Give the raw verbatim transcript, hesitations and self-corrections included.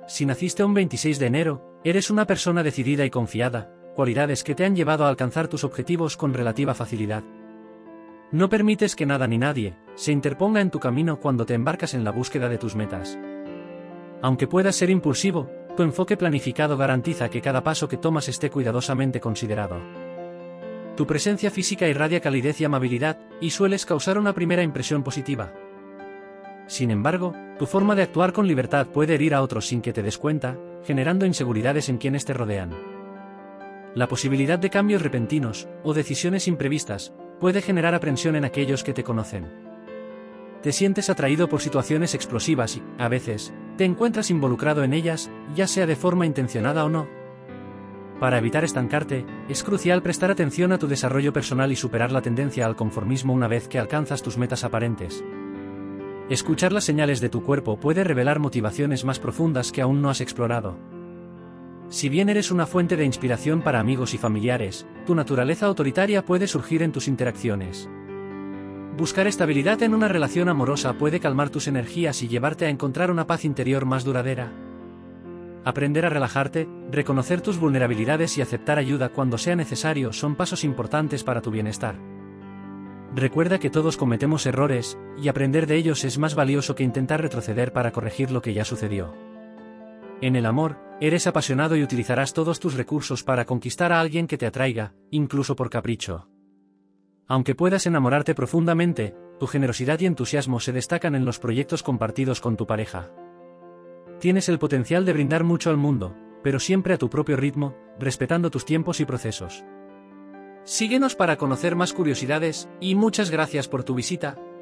Si naciste un veintiséis de enero, eres una persona decidida y confiada, cualidades que te han llevado a alcanzar tus objetivos con relativa facilidad. No permites que nada ni nadie se interponga en tu camino cuando te embarcas en la búsqueda de tus metas. Aunque puedas ser impulsivo, tu enfoque planificado garantiza que cada paso que tomas esté cuidadosamente considerado. Tu presencia física irradia calidez y amabilidad, y sueles causar una primera impresión positiva. Sin embargo, tu forma de actuar con libertad puede herir a otros sin que te des cuenta, generando inseguridades en quienes te rodean. La posibilidad de cambios repentinos, o decisiones imprevistas, puede generar aprensión en aquellos que te conocen. Te sientes atraído por situaciones explosivas y, a veces, te encuentras involucrado en ellas, ya sea de forma intencionada o no. Para evitar estancarte, es crucial prestar atención a tu desarrollo personal y superar la tendencia al conformismo una vez que alcanzas tus metas aparentes. Escuchar las señales de tu cuerpo puede revelar motivaciones más profundas que aún no has explorado. Si bien eres una fuente de inspiración para amigos y familiares, tu naturaleza autoritaria puede surgir en tus interacciones. Buscar estabilidad en una relación amorosa puede calmar tus energías y llevarte a encontrar una paz interior más duradera. Aprender a relajarte, reconocer tus vulnerabilidades y aceptar ayuda cuando sea necesario son pasos importantes para tu bienestar. Recuerda que todos cometemos errores, y aprender de ellos es más valioso que intentar retroceder para corregir lo que ya sucedió. En el amor, eres apasionado y utilizarás todos tus recursos para conquistar a alguien que te atraiga, incluso por capricho. Aunque puedas enamorarte profundamente, tu generosidad y entusiasmo se destacan en los proyectos compartidos con tu pareja. Tienes el potencial de brindar mucho al mundo, pero siempre a tu propio ritmo, respetando tus tiempos y procesos. Síguenos para conocer más curiosidades, y muchas gracias por tu visita.